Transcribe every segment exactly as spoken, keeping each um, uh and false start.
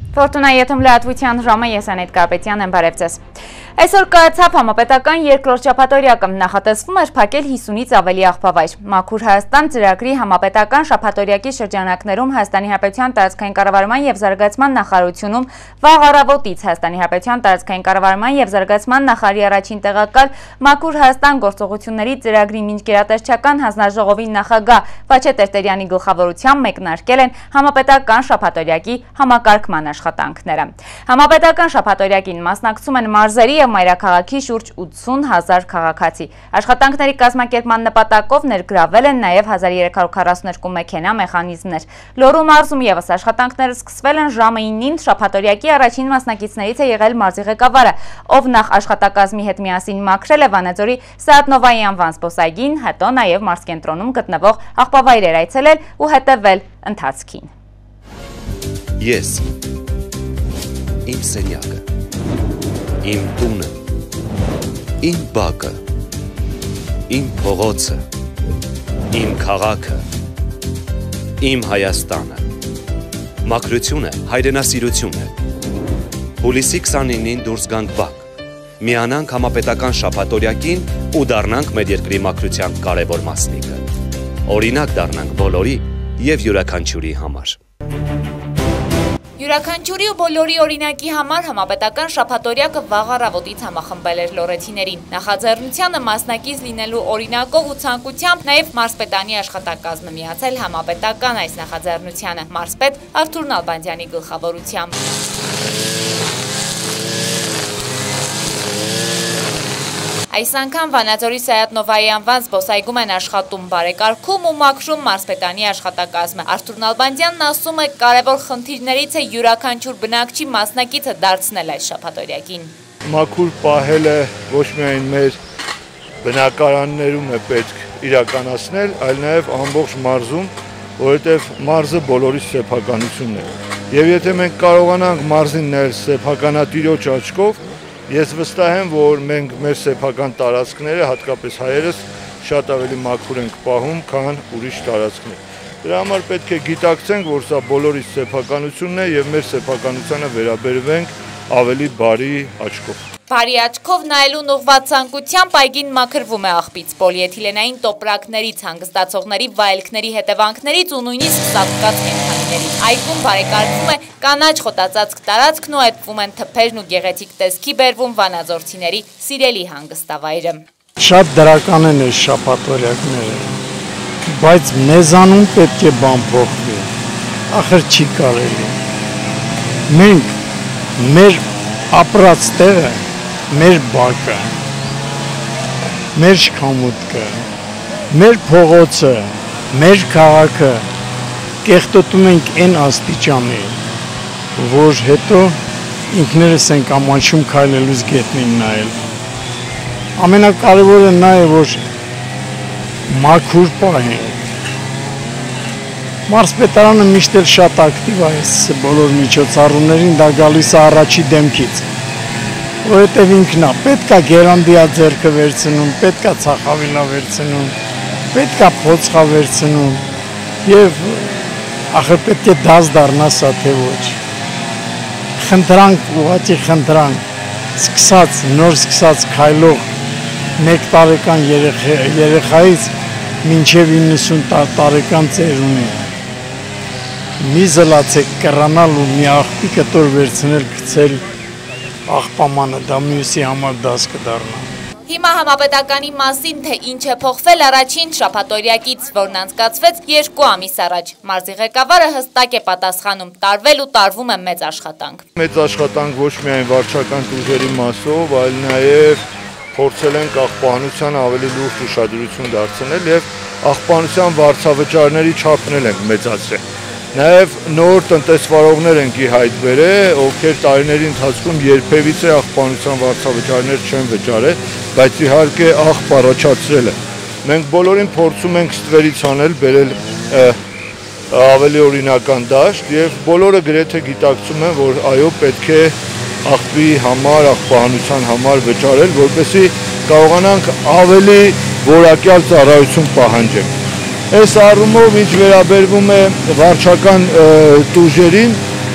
Ֆորտունայի եթում լրատվության ժամը ես Անետ Կարպետյան եմ, բարև ձեզ։ Այսօր կայացավ համապետական երկրորդ շաբաթօրյակը, նախատեսվում էր փակել հիսունից ավելի աղբավայր։ Մաքուր Հայաստան ծրագրի համապետական շաբաթօրյակի շրջանակներում Հայաստանի Հանրապետության տարածքային կառավարման եւ զարգացման նախարարությունում վաղ առավոտից Հայաստանի Հանրապետության տարածքային կառավարման եւ զարգացման նախարարի առաջին տեղակալ Մաքուր Հայաստան գործողությունների ծրագրի միջգերատեսչական հանձնաժողովի նախագահ Վաչե Տերտերյանի գլխավորությամբ մեկնարկել են համապետական շաբաթօրյակի համակարգման աշխատանքները։ Համապետական շաբաթօրյակին մասնակցում են մարզերի և մայրաքաղաքի շուրջ ութսուն հազար քաղաքացի։ Աշխատանքների կազմակերպման նպատակով ներգրավել են նաև հազար երեք հարյուր քառասունութ մեքենա մեխանիզմներ։ Լոռու մարզում ևս աշխատանքները սկսվել են ժամը ինին, շաբաթօրյակի առաջին մասնակիցներից է եղել մարզի ղեկավարը, ով նախ աշխատակազմի հետ միասին մաքրել է Վանաձորի Սայաթ-Նովայի անվան զբոսայգին, հետո նաև մարզկենտրոնում գտնվող աղբավայրեր այցելել ու հետևել ընթացքին։ Ես իմ սենյակը, իմ տունը, իմ բակը, իմ փողոցը, իմ քաղաքը, իմ Հայաստանը։ Մաքրությունը հայրենասիրություն է։ Հուլիսի քսանինին դուրս գանք բակ, միանանք համապետական շաբաթօրյակին ու դառնանք մեր երկրի մաքրության կարևոր մասնիկը։ Օրինակ դառնանք բոլորի և յուրաքանչյուրի համար։ Յուրաքանչյուրի ու բոլորի օրինակի համար համապետական շաբաթօրյակը վաղ առավոտից համախմբել էր լոռեցիներին։ Նախաձեռնությանը մասնակից լինելու օրինակով ու ցանկությամբ նաև մարզպետանի աշխատակազմը միացել համապետական այս նախաձեռնությանը մարզպետ Արթուր Նալբանդյանի գլխավորությամբ։ Այս անգամ Վանաձորի Սայաթ-Նովայի անվան զբոսայգում են աշխատում, բարեկարգում ու մաքրում մարզպետանի աշխատակազմը։ Արթուր Նալբանդյանն ասում է, կարևոր խնդիրներից է յուրաքանչյուր բնակչի մասնակիցը դարձնել այս շաբաթօրյակին։ Մաքուր պահելը ոչ միայն մեր բնակարաններում է պետք իրականացնել, այլ նաև ամբողջ մարզում, որովհետև մարզը բոլորի սեփականությունն է։ Եվ եթե մենք կարողանանք մարզին նայել սեփականատիրոջ աչքով, ես վստահ եմ, որ մենք մեր սեփական տարածքները, հատկապես հայերս, շատ ավելի մաքուր ենք պահում, քան ուրիշ տարածքներ։ Դրա համար պետք է գիտակցենք, որ սա բոլորի սեփականությունն է եւ մեր սեփականությանը վերաբերվենք ավելի բարի աչքով։ Բարի աչքով նայելուն ուղղված ցանկությամբ այգին մաքրվում է աղբից, պոլիէթիլենային տոպրակներից, հանգստացողների վայելքների հետևանքներից ու նույնիսկ սատկած կենդանիներից։ Այգում բարեկարգվում է կանաչ խոտածածկ տարածքն ու այտվում են թփերն ու գեղեցիկ տեսքի բերվում վանաձորցիների սիրելի հանգստավայրը։ Շատ դրական են այս շաբաթօրյակները, բայց մեզանում պետք է բան փոխվի, ախր չի կարելի։ Մենք մեր ապրած տեղը, մեր բակը, մեր շքամուտքը, մեր փողոցը, մեր քաղաքը կեղտոտում ենք այն աստիճանի, որ հետո ինքներս ենք ամաչում քայլելուց գետնին նայել։ Ամենակարևորը նա է, որ մաքուր պահենք։ Մարզպետարանը միշտ էլ շատ ակտիվ է այս բոլոր միջոցառումներին, դա գալիս է առաջի դեմքից, որովհետև ինքն է, պետք է գերանդիա ձեռքը վերցնում, պետք է ցախավիլա վերցնում, պետք է փոցխա վերցնում եւ ախր պետք է դաս դառնա սա թե ոչ։ Խնդրանք, ուղղակի խնդրանք, սկսած, նոր սկսած քայլող մեկ տարեկան երեխայից մինչև իննսուն տարեկան ծերունի։ Մի զլացեք կռանալ ու մի աղբի կտոր վերցնել գցել աղբամանը, դա մյուսի համար դաս կդառնա։ Հիմա համապետականի մասին, թե ինչ է փոխվել առաջին շաբաթօրյակից, որն անցկացվեց երկու ամիս առաջ։ Մարզի ղեկավարը հստակ է պատասխանում, տարվել ու տարվում է մեծ աշխատանք։ Մեծ աշխատանք ոչ միայն վարչական ուժերի մասով, այլ նաև փորձել ենք աղբահանության ավելի լուրջ ուշադրություն դարձնել եւ աղբահանության վարձավճարների չափն ենք մեծացրել։ Նաև նոր տնտեսվարողներ ենք ի հայտ բերել, ովքեր տարիների ընթացքում երբևիցե աղբահանության վարձավճարներ չեն վճարել, բայց իհարկե աղբ առաջացրել է։ Մենք բոլորին փորձում ենք ստվերից անել, բերել ավելի օրինական դաշտ եւ բոլորը գրեթե գիտակցում են, որ այո, պետք է աղբի համար, աղբահանության համար վճարել, որպեսզի կարողանանք ավելի որակյալ ծառայություն պահանջենք։ Այս առումով ինչ վերաբերվում է վարչական տուժերին,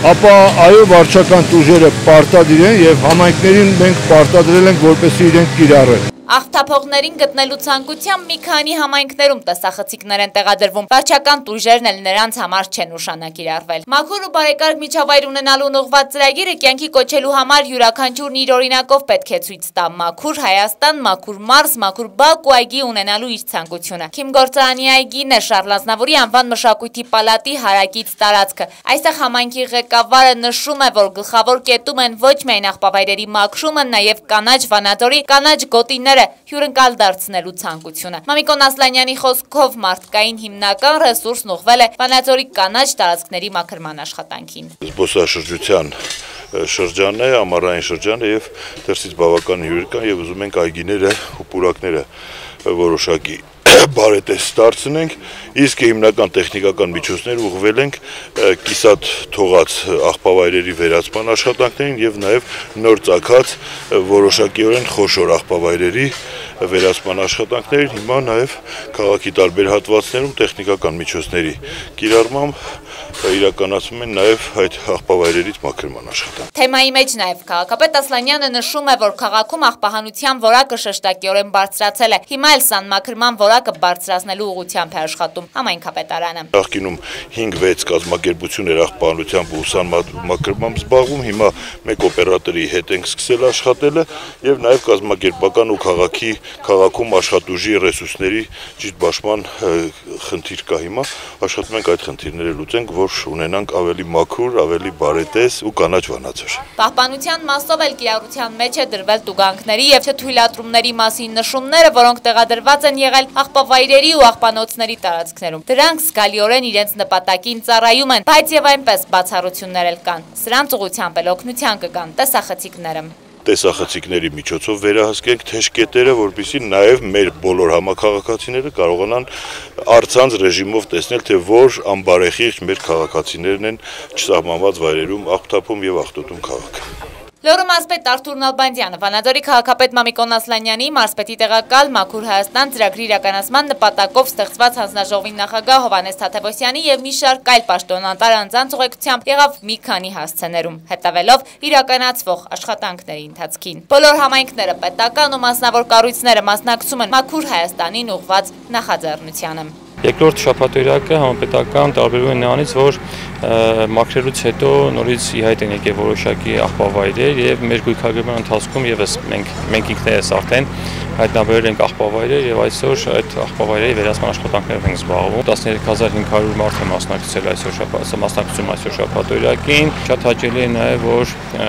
ապա այո վարչական տուժերը պարտադիր են եւ համայնքներին մենք պարտադրել ենք որպեսզի իրենք կիրառեն։ Աղբթափողներին գտնելու ցանկությամբ մի քանի համայնքներում տեսախցիկներ են տեղադրվում, վարչական տուժերն էլ նրանց համար չեն ուշանակիրառվել։ Մաքուր ու բարեկարգ միջավայր ունենալու ուղղված ծրագիրը կյանքի կոչելու համար յուրաքանչյուրն իր օրինակով պետք է ցույց տա մաքուր Հայաստան, մաքուր մարզ, մաքուր բակ ու այգի ունենալու իր ցանկությունը։ Քիմ գործարանի այգին է Շարլ Ազնավուրի անվան մշակույթի պալատի հարակից տարածքը։ Այստեղ համայնքի ղեկավարը նշում է, որ գլխավոր կետում են ոչ միայն աղբավայրերի մաքրումը, նաև կանաչ Վանաձորի, կանաչ գոտիներ հյուրընկալ դարձնելու ցանկությունը։ Մամիկոն Ասլանյանի խոսքով մարդկային հիմնական ռեսուրսն ուղղվել է Վանաձորի կանաչ տարածքների մաքրման աշխատանքին։ Զբոսաշրջության շրջանն է, ամառային շրջանը եւ դրսից բավական հյուր կան եւ ուզում ենք այգիները ու պուրակները որոշակի բարետես դարձնենք, իսկ հիմնական տեխնիկական միջոցներ ուղղվել ենք կիսատ թողած աղբավայրերի վերացման աշխատանքներին եւ նաեւ նոր ծագած որոշակիորեն խոշոր աղբավայրերի վերացման աշխատանքներին, հիմա նաեւ քաղաքի տարբեր հատվածներում տեխնիկական միջոցների կիրառմամբ իրականացում են նաև այդ աղբավայրերից մաքրման աշխատանք։ Թեմայի մեջ նաև քաղաքապետ Ասլանյանը նշում է, որ քաղաքում աղբահանության որակը շեշտակիորեն բարձրացել է։ Հիմա էլ սանմաքրման որակը բարձրացնելու ուղղությամբ է աշխատում համայնքապետարանը։ Նախկինում հինգ վեց կազմակերպություն էր աղբահանությամբ ու սանմաքրմամբ զբաղվում, հիմա մեկ օպերատորի հետ ենք սկսել աշխատելը եւ նաև կազմակերպական ու քաղաքի քաղաքում աշխատուժի ռեսուրսների ճիշտ բաշխման խնդիր կա հիմա, աշխատում ենք այդ խնդիրները լուծենք, որ ունենանք ավելի մաքուր, ավելի բարետես ու կանաչ Վանաձոր։ Պահպանության մասով էլ կիրառության մեջ է դրվել տուգանքների եւ չթույլատրումների մասին նշումները, որոնք տեղադրված են եղել աղբավայրերի ու աղբանոցների տարածքներում։ Դրանք զգալիորեն իրենց նպատակին ծառայում են, բայց եւ այնպես բացառություններ էլ կան։ Սրանց ուղղությամբ էլ օգնության կգան տեսախցիկները։ Տեսախցիկների միջոցով վերահսկենք թեժկետերը, որպեսզի նաև մեր բոլոր համաքաղաքացիները կարողանան առցանց ռեժիմով տեսնել, թե որ անբարեխիղճ մեր քաղաքացիներն են չսահմանված վայրերում աղբթափում եւ աղտոտում քաղաքը։ Լոռու մարզպետ Արթուր Նալբանդյանը, Վանաձորի քաղաքապետ Մամիկոն Ասլանյանի, մարզպետի տեղակալ Մաքուր Հայաստան ծրագրի իրականացման նպատակով ստեղծված հանձնաժողովի նախագահ Հովհաննես Թադևոսյանի եւ մի շարք այլ պաշտոնատար անձանց ուղեկցությամբ եղավ մի քանի հասցեներում, հետևելով իրականացվող աշխատանքների ընթացքին։ Բոլոր համայնքները, պետական ու մասնավոր կառույցները մասնակցում են Մաքուր Հայաստանին ուղղված նախաձեռնությանը։ Երկրորդ շաբաթօրյակը համապետական տարբերում է նրանից, որ մաքրելուց հետո նորից ի հայտ են եկել որոշակի աղբավայրեր եւ մեր գույքագրման ընթացքում եւս մենք մենք ինքներս արդեն հայտնաբերել ենք աղբավայրեր եւ այսօր այդ աղբավայրերի վերացման աշխատանքներով ենք զբաղվում։ տասներեք հազար հինգ հարյուր մարդ է մասնակցել այսօր շաբաթ մասնակցում այսօր շաբաթօրյակին։ Շատ հաճելի է նաեւ, որ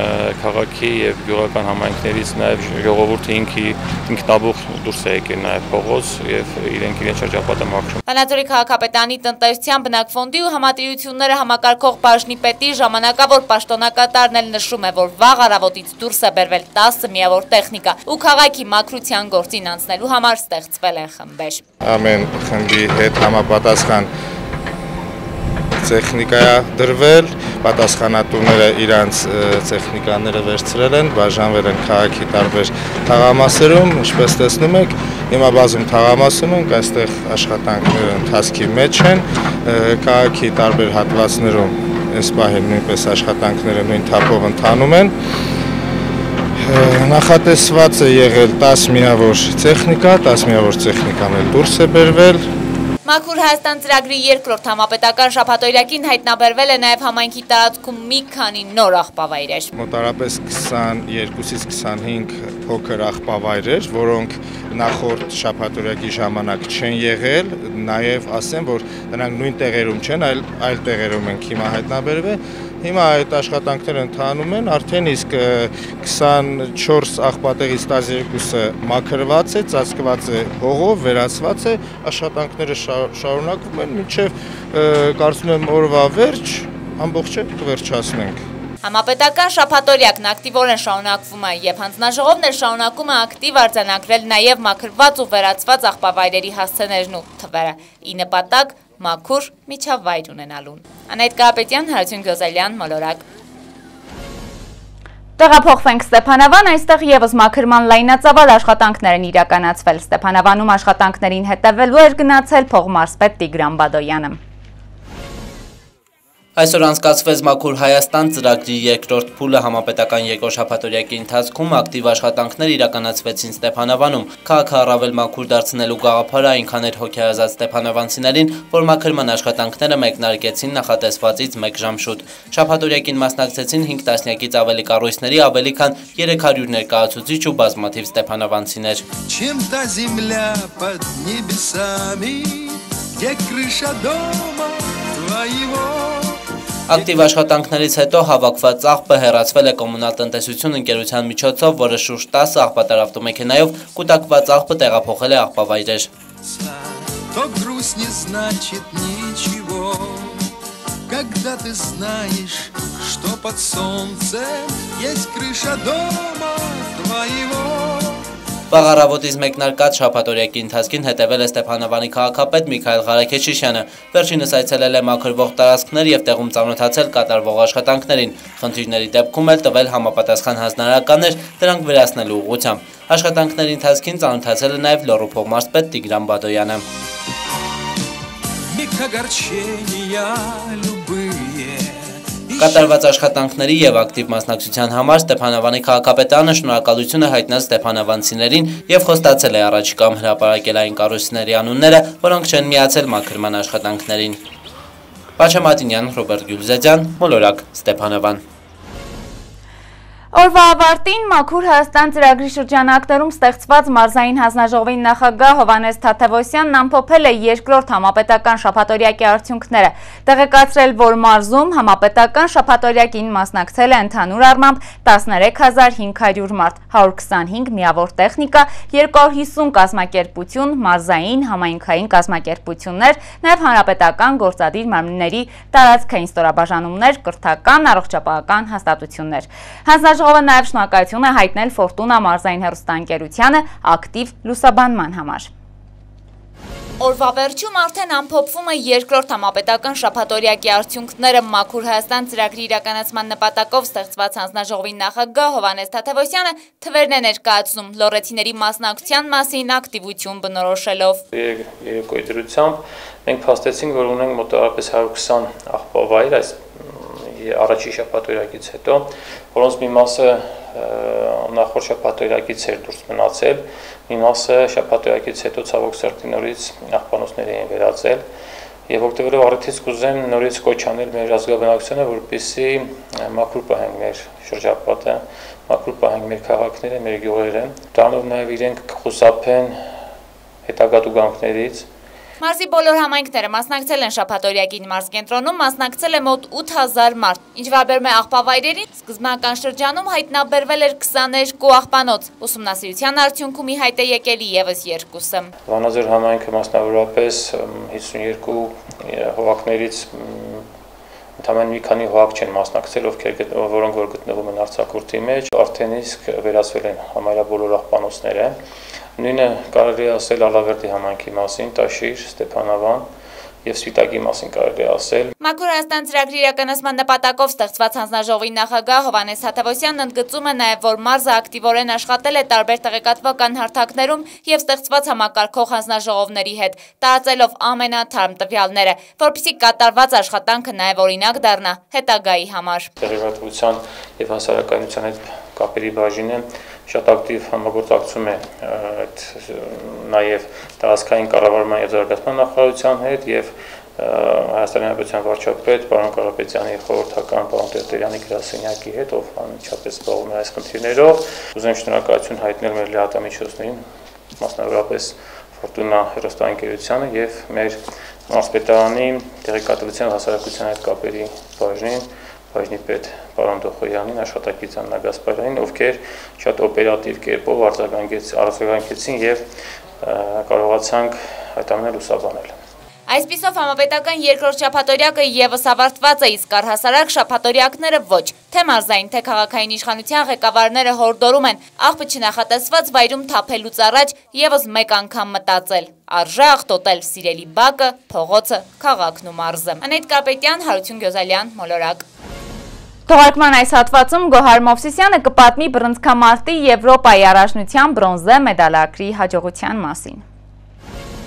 քաղաքի եւ գյուղական համայնքներից նաեւ ժողովուրդը ինքի ինքնաբուխ դուրս է եկել նաեւ փողոց եւ իրենք իրենց շրջապատը մաքրում։ Վանաձորի քաղաքապետարանի տնտեսության բնակֆոնդի ու համատիրությունները համակարգող բաժնի պետի ժամանակավոր պաշտոնակատարն էլ նշում է, որ վաղ առավոտից դուրս է բերվել տասը միավոր տեխնիկա ու քաղաքի մաքրության գործին անցնելու համար ստեղծվել են խմբեր։ Ամեն խմբի հետ համապատասխան տեխնիկա դրվել, պատասխանատուները իրանց տեխնիկաները վերցրել են, բաժանվել են քաղաքի տարբեր թաղամասերում, ինչպես տեսնում եք, հիմա բազում թաղամասում ենք, այստեղ աշխատանքները ընթացքի մեջ են, քաղաքի տարբեր հատվածներում այս պահին նույնպես աշխատանքները նույն թափով ընթանում են։ Նախատեսված է եղել տասը միավոր տեխնիկա, տասը միավոր տեխնիկան էլ դուրս է բերվել։ Մաքուր Հայաստան ծրագրի երկրորդ համապետական շաբաթօրյակին հայտնաբերվել է նաև համայնքի տարածքում մի քանի նոր աղբավայրեր։ Մոտարապես քսաներկուսից քսանհինգ փոքր աղբավայրեր, որոնք նախորդ շաբաթօրյակի ժամանակ չեն եղել, նաև ասեմ, որ դրանք նույն տեղերում չեն, այլ այլ տեղերում են հիմա հայտնաբերվել։ Հիմա այդ աշխատանքները ընթանում են, արդեն իսկ քսանչորս աղբատեղից տասներկուսը մաքրված է, ծածկված է հողով, վերացված է, աշխատանքները շարունակվում են, մինչև կարծում եմ օրվա վերջ ամբողջը կվերջացնենք։ Համապետական շաբաթօրյակն ակտիվորեն շարունակվում է եւ հանձնաժողովն էլ շարունակում է ակտիվ արձանագրել նաեւ մաքրված ու վերացված աղբավայրերի հասցեներն ու թվերը՝ ի նպատակ մաքուր միջավայր ունենալուն։ Անահիտ Կարապետյան, Հարություն Գյոզելյան, Մոլորակ։ Տեղափոխվենք Ստեփանավան, այստեղ եւս մաքրման լայնածավալ աշխատանքներ են իրականացվել։ Ստեփանավանում աշխատանքներին հետևելու էր գնացել փողմարզպետ Տիգրան Բադոյանը։ Այսօր անցկացվեց Մաքուր Հայաստան ծրագրի երկրորդ փուլը համապետական երկրորդ ընթացքում ակտիվ աշխատանքներ իրականացվեցին Ստեփանավանում։ Քաղաքը առավել մաքուր դարձնելու գաղափարը այնքան էր հոգեհարազատ ստեփանավանցիներին, որ մաքրման աշխատանքները մեկնարկեցին նախատեսվածից մեկ ժամ շուտ։ Շաբաթօրյակին մասնակցեցին հինգ տասնյակից ավելի կառույցների, ավելի քան երեք հարյուր ներկայացուցիչ ու բազմաթիվ ստեփանավանցիներ։ Ակտիվ աշխատանքներից հետո հավաքված աղբը հեռացվել է կոմունալ տնտեսություն ընկերության միջոցով, որը շուրջ տասը աղբատար ավտոմեքենայով կուտակված աղբը տեղափոխել է աղբավայրեր։ Վաղառավոտից մեկնարկած շաբաթօրյակի ընթացքին հետևել է Ստեփանավանի քաղաքապետ Միքայել Ղարաքեչիշյանը։ Վերջինս այցելել է մաքրվող տարածքներ և տեղում ծանոթացել կատարվող աշխատանքներին։ Խնդիրների դեպքում էլ տվել համապատասխան հանձնարարականներ դրանք վերացնելու ուղղությամբ։ Աշխատանքների ընթացքին ծանոթացել է նաև Լոռու փոխմարզպետ Տիգրան Բադոյանը։ Կատարված աշխատանքների և ակտիվ մասնակցության համար Ստեփանավանի քաղաքապետարանը շնորհակալություն է հայտնել ստեփանավանցիներին և խոստացել է առաջիկայում հրապարակել այն կառույցների անունները, որոնք չեն միացել մաքրման աշխատանքներին։ Պաչա Մատինյան, Ռոբերտ Գյուլզեջյան, Մոլորակ, Ստեփանավան։ Օրվա ավարտին Մաքուր Հայաստան ծրագրի շրջանակներում ստեղծված մարզային հանձնաժողովի նախագահ Հովհաննես Թադևոսյանն ամփոփել է երկրորդ համապետական շաբաթօրյակի արդյունքները, տեղեկացրել, որ մարզում համապետական շաբաթօրյակին մասնակցել է ընդհանուր առմամբ տասներեք հազար հինգ հարյուր մարդ, հարյուր քսանհինգ միավոր տեխնիկա, երկու հարյուր հիսուն կազմակերպություն, մարզային, համայնքային կազմակերպություններ, նաև հանրապետական գործադիր մարմինների տարածքային ստորաբաժանումներ, կրթական, առողջապահական հաստատություններ։ Հանձնաժողովը նաև շնորհակալություն է հայտնել Ֆորտունա մարզային հեռուստաընկերությանը ակտիվ լուսաբանման համար։ Օրվա վերջում արդեն ամփոփվում է երկրորդ համապետական շաբաթօրյակի արդյունքները։ Մաքուր Հայաստան ծրագրի իրականացման նպատակով ստեղծված հանձնաժողովի նախագահ Հովհաննես Թադևոսյանը թվերն է ներկայացնում լոռեցիների մասնակցության մասին ակտիվություն բնորոշելով։ Երեկոյի դրությամբ մենք փաստեցինք, որ ունենք մոտավորապես հարյուր քսան աղբավայր այս առաջի շաբաթօրյակից հետո, որոնց մի մասը նախորդ շաբաթօրյակից էր դուրս մնացել, մի մասը շաբաթօրյակից հետո ցավոք սրտի նորից աղբանոցներ էին վերածել եւ օգտվելով առիթից կուզեմ նորից կոչ անել մեր ազգաբնակչությանը, որպեսզի մաքուր պահենք մեր շրջապատը, մաքուր պահենք մեր քաղաքները, մեր գյուղերը, դրանով նաեւ իրենք կխուսափեն հետագա տուգանքներից։ Մարզի բոլոր համայնքները մասնակցել են շաբաթօրյակին, մարզկենտրոնում մասնակցել է մոտ ութ հազար մարդ։ Ինչ վերաբերում է աղբավայրերին, սկզբնական շրջանում հայտնաբերվել էր քսաներկու աղբանոց։ Ուսումնասիրության արդյունքում ի հայտ է եկել ևս երկուսը։ Վանաձոր համայնքը մասնավորապես հիսունյոթ հողակներից ընդամենը մի քանի հողակ չեն մասնակցել, ովքեր որոնք որ գտնվում են արձակուրդի մեջ, արդեն իսկ վերացվել են համարյա բոլոր աղբանոցները։ Նույնը կարելի ասել Ալավերդի համայնքի մասին, Տաշիր, Ստեփանավան և Սվիտակի մասին կարելի ասել։ Մաքուր Հայաստան ծրագրի իրականացման նպատակով ստեղծված հանձնաժողովի նախագահ Հովհաննես Թադևոսյանն ընդգծում է նաև, որ մարզը ակտիվորեն աշխատել է տարբեր տեղեկատվական հարթակներում և ստեղծված համակարգող հանձնաժողովների հետ, տարածելով ամենաթարմ տվյալները, որպեսզի կատարված աշխատանքը նաև օրինակ դառնա հետագայի համար։ Տեղեկատվության և հասարակայնության հետ կապերի բաժինը շատ ակտիվ համագործակցում է նաև տարածքային կառավարման և զարգացման նախարարության հետ և Հայաստանի Հանրապետության վարչապետ պարոն Կարապետյանի խորհրդական պարոն Տերտերյանի գրասենյակի հետ, ով անմիջապես զբաղվում է այս խնդիրներով։ Ուզեմ շնորհակալություն հայտնել մեր լրատվամիջոցներին, մասնավորապես Ֆորտունա հեռուստաընկերությանը և մեր մարզպետարանի տեղեկատվության հասարակության հետ կապերի բաժնին, բաժնի պետ պարոն Դոխոյանին, աշխատակից Աննա Գասպարյանին, ովքեր շատ օպերատիվ կերպով արձագանքեցին և կարողացանք այդ ամենը լուսաբանել։ Այսպիսով համապետական երկրորդ շաբաթօրյակը ևս ավարտված է, իսկ առհասարակ շաբաթօրյակները ոչ, թե մարզային, թե քաղաքային իշխանության ղեկավարները հորդորում են աղբը չնախատեսված վայրում թափելուց առաջ ևս մեկ անգամ մտածել, արժե աղտոտել սիրելի բակը, փողոցը, քաղաքն ու մարզը։ Անետ Կարապետյան, Հարություն Գյոզալյան, Մոլորակ։ Թողարկման այս հատվածում Գոհար Մովսիսյանը կպատմի բռնցքամարտի Եվրոպայի առաջնության բրոնզե մեդալակրի հաջողության մասին։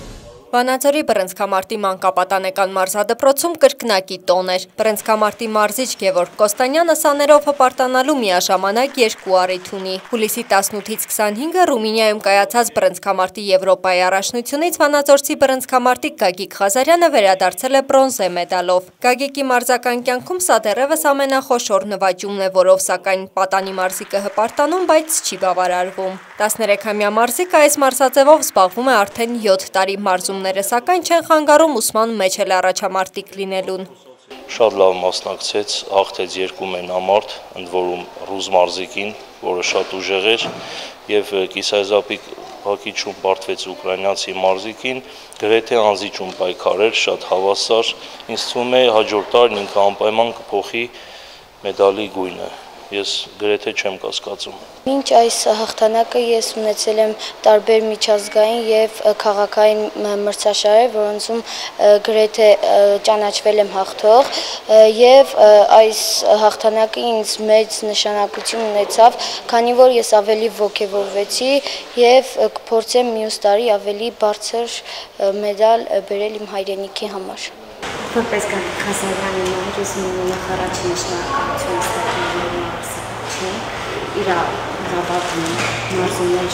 Վանաձորի Բրնցքամարտի մանկապատանեկան մարզադպրոցում կրկնակի տոն էր։ Բրնցքամարտի մարզիչ Գևորգ Կոստանյանը սաներով հպարտանալու միաժամանակ երկու առիթ ունի։ Հուլիսի տասնութից քսանհինգը Ռումինիայում կայացած Բրնցքամարտի Եվրոպայի առաջնությունից վանաձորցի բրնցքամարտիկ Գագիկ Ղազարյանը վերադարձել է բրոնզե մեդալով։ Գագիկի մարզական կյանքում սա դեռևս ամենախոշոր նվաճումն է, որով սակայն պատանի մարզիկը հպարտանում, բայց չի բավարարվում։ տասներեքամյա մարզիկը այս մարզաձևով զբաղվում է արդեն յոթ տարի մարզում սակայն չեն խանգարում ուսման մեջ էլ առաջամարտիկ լինելուն։ Շատ լավ մասնակցեց, հաղթեց երկու մենամարտ, ընդ որում ռուս մարզիկին, որը շատ ուժեղ էր, եւ կիսայզապիկ հակիչում պարտվեց ուկրաինացի մարզիկին, գրեթե անզիջում պայքար էր, շատ հավասար, ինձ թվում է հաջորդ տարին ինքը անպայման կփոխի մեդալի գույնը։ Ես գրեթե չեմ կասկածում։ Մինչ այս հաղթանակը ես ունեցել եմ տարբեր միջազգային եւ քաղաքային մրցաշարեր, որոնցում գրեթե ճանաչվել եմ հաղթող եւ այս հաղթանակը ինձ մեծ նշանակություն ունեցավ, քանի որ ես ավելի ոգևորվեցի եւ կփորձեմ մյուս տարի ավելի բարձր մեդալ բերել իմ հայրենիքի համար։ Որպես Գագիկ Ղազարյանի մայր ես ունենալու առաջին շնորհակալություն ստեղծելու իր հավատում մարզումների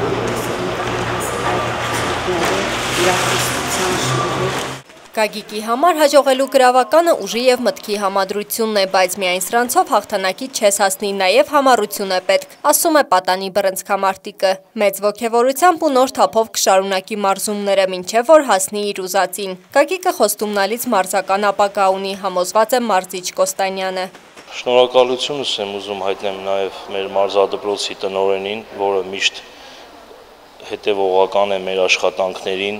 շնորհիվ Գագիկի համար հաջողելու գրավականը ուժի եւ մտքի համադրությունն է, բայց միայն սրանցով հաղթանակից չես հասնի, նաեւ համառություն է պետք, ասում է պատանի բրնցքամարտիկը։ Մեծ ոգևորությամբ ու նոր թափով կշարունակի մարզումները, մինչեւ որ հասնի իր ուզածին։ Գագիկը խոստումնալից մարզական ապագա ունի, համոզված է մարզիչ Կոստանյանը։ Շնորհակալությունս եմ ուզում հայտնեմ նաև մեր մարզադպրոցի տնօրենին, որը միշտ հետևողական է մեր աշխատանքներին,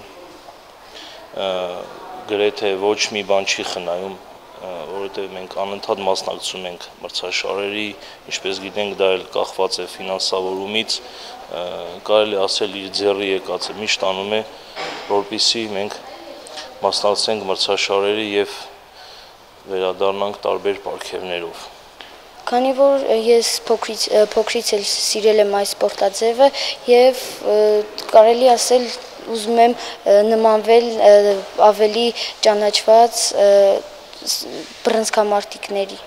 գրեթե ոչ մի բան չի խնայում, որովհետև մենք անընդհատ մասնակցում ենք մրցաշարերի, ինչպես գիտենք, դա էլ կախված է ֆինանսավորումից, կարելի ասել իր ձեռի եկածը միշտ անում է, որպեսզի մենք մասնակցենք մրցաշարերի եւ վերադառնանք տարբեր պարգևներով։ Քանի որ ես փոքրից էլ սիրել եմ այս սպորտաձևը եւ կարելի ասել ուզում եմ նմանվել ավելի ճանաչված բրնցքամարտիկների։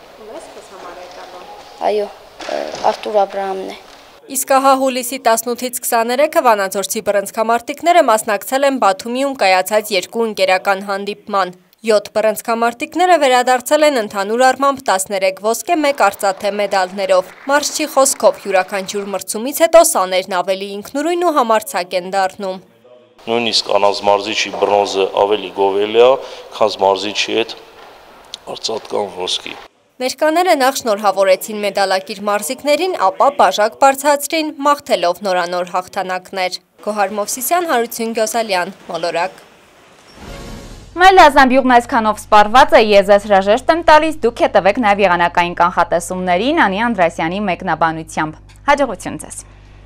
Այո, Արտուր Աբրահամն է։ Իսկ ահա հուլիսի տասնութից քսաներեքը վանաձորցի բրնցքամարտիկները մասնակցել են Բաթումիում կայացած երկու ընկերական հանդիպման։ յոթ բրնցքամարտիկները վերադարձել են ընդհանուր առմամբ տասներեք ոսկե, մեկ արծաթե մեդալներով։ Մարզչի խոսքով յուրաքանչյուր մրցումից հետո սաներն ավելի ինքնուրույն ու համարձակ են դառնում։ Նույնիսկ առանց մարզիչի բրոնզը ավելի գովելի է, քան մարզիչի հետ արծաթ կամ ոսկի։ Ներկաները նախ շնորհավորեցին մեդալակիր մարզիկներին, ապա բաժակ բարձրացրին, մաղթելով նորանոր հաղթանակներ։ Գոհար Մովսիսյան, Հարություն Գյոսալյան, Մոլորակ։ Մեր լազամբյուղն այսքանով սպառված է, ես ձեզ հրաժեշտ եմ տալիս, դուք հետևեք նաև եղանակային կանխատեսումներին Անի Անդրասյանի մեկնաբանությամբ։ Հաջողություն ձեզ։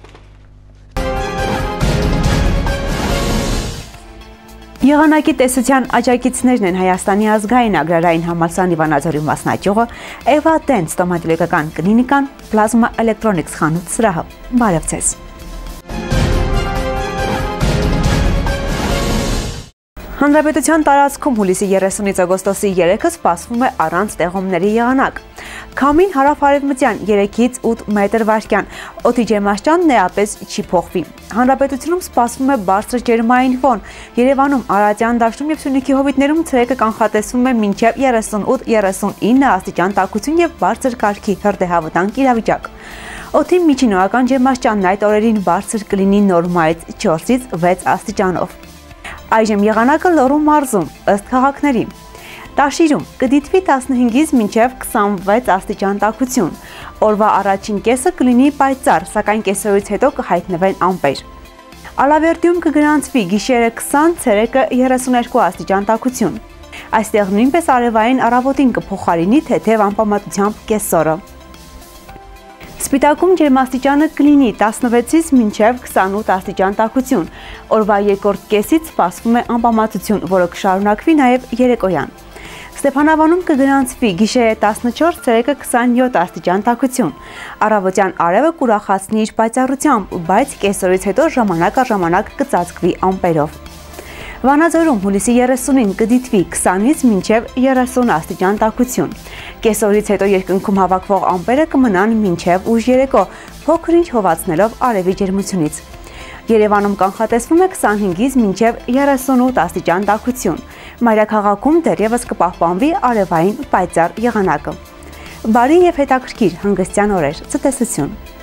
Եղանակի տեսության աջակիցներն են Հայաստանի ազգային agrarային համալսարանի Վանաձորի մասնաճյուղը, Eva Dent ստոմատոլոգիական կլինիկան, Plasma Electronics խանութ սրահը։ Բարև ձեզ։ Հանրապետության տարածքում հուլիսի երեսունից օգոստոսի երեքը սպասվում է առանց տեղումների եղանակ։ Քամին հարավ-արևմտյան երեքից ութ մետր վայրկյան, օդի ջերմաստիճանն էապես չի փոխվի։ Հանրապետությունում սպասվում է բարձր ջերմային ֆոն։ Երևանում, Արարատյան դաշտում եւ Սյունիքի հովիտներում ցերեկը կանխատեսվում է մինչեւ երեսունութ երեսունինը աստիճան տաքություն եւ բարձր կարգի հրդեհավտանգ իրավիճակ։ Օդի միջին օրական ջերմաստիճանն այդ օրերին բարձր կլինի նորմայից չորսից վեց աստիճանով։ Այժմ եղանակը Լոռու մարզում, ըստ քաղաքների։ Տաշիրում կդիտվի տասնհինգից մինչև քսանվեց աստիճան տաքություն։ Օրվա առաջին կեսը կլինի պայծառ, սակայն կեսօրից հետո կհայտնվեն ամպեր։ Ալավերդիում կգրանցվի գիշերը քսան, ցերեկը երեսուներկու աստիճան տաքություն։ Այստեղ նույնպես արևային առավոտին կփոխարինի թեթև անպամատությամբ կեսօրը։ Սպիտակում ջերմաստիճանը կլինի տասնվեցից մինչև քսանութ աստիճան տաքություն։ Օրվա երկրորդ կեսից սպասվում է անպամատություն, որը կշարունակվի նաև երեկոյան։ Ստեփանավանում կգրանցվի գիշերը տասնչորս, ցերեկը քսանյոթ աստիճան տաքություն։ Առավոտյան արևը կուրախացնի իր պայծառությամբ, բայց կեսօրից հետո ժամանակ առ ժամանակ կծածկվի ամպերով։ Վանաձորում հուլիսի երեսունին կդիտվի քսանից մինչև երեսուն աստիճան տաքություն։ Կեսօրից հետո երկնքում հավաքվող ամպերը կմնան մինչև ուշ երեկո, փոքր-ինչ հովացնելով արևի ջերմությունից։ Երևանում կանխատեսվում է քսանհինգից մինչև երեսունութ աստիճան տաքություն։ Մայրաքաղաքում դեռևս կպահպանվի արևային պայծառ եղանակը։ Բարի եւ հետաքրքիր հանգստյան օրեր, ցտեսություն։